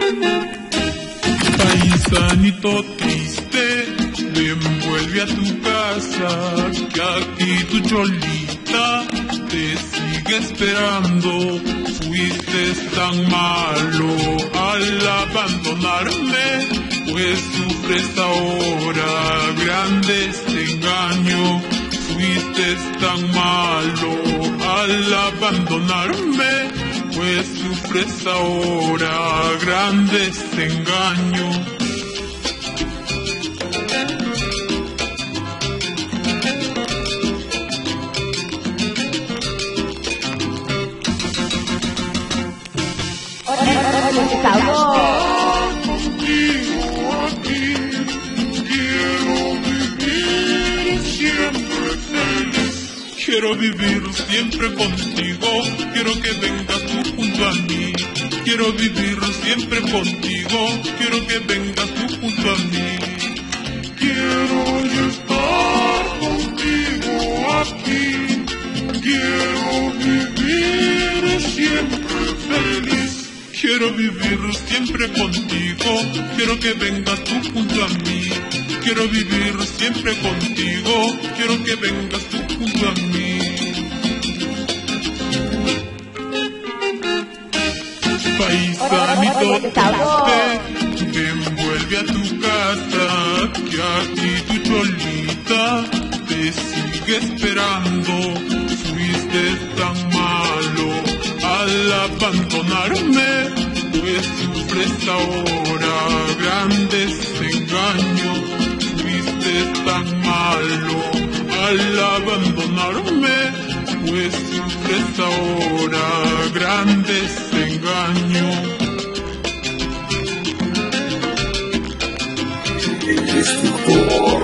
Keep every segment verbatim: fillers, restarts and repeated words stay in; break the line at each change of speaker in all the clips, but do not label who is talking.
Paisanito triste, ven, vuelve a tu casa, que aquí tu cholita te sigue esperando. Fuiste tan malo al abandonarme, pues sufres ahora grande este engaño. Fuiste tan malo al abandonarme, pues sufres ahora grande este engaño. Contigo aquí, quiero vivir siempre feliz. Quiero vivir siempre contigo, quiero que vengas tú junto a mí. Quiero vivir siempre contigo, quiero que vengas tú junto a mí. Quiero yo estar contigo aquí, quiero vivir siempre feliz. Quiero vivir siempre contigo, quiero que vengas tú junto a mí. Quiero vivir siempre contigo, quiero que vengas tú junto a mí. Paisanito triste, ven, vuelve a tu casa, que aquí tu cholita te sigue esperando. Fuiste tan malo al abandonarme, pues sufres ahora grandes engaños. Fuiste tan malo al abandonarme, pues sufres ahora grandes engaños.
El destructor.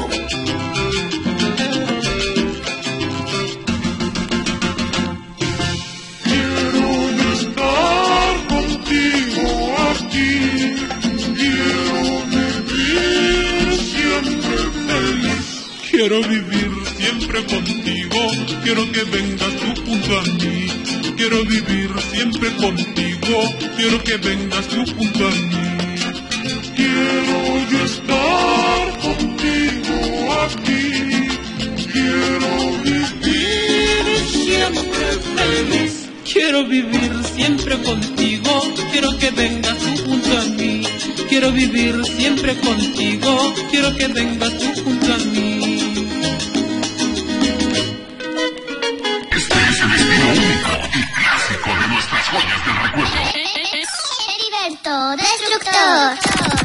Quiero vivir siempre contigo, quiero que vengas tú junto a mí. Quiero vivir siempre contigo, quiero que vengas tú junto a mí. Quiero yo estar contigo aquí, quiero vivir siempre feliz.
Quiero vivir siempre contigo, quiero que vengas tú junto a mí. Quiero vivir siempre contigo, quiero que vengas tú junto a mí.
Este es el estilo único y clásico de nuestras joyas del recuerdo.
Heriberto Destructor.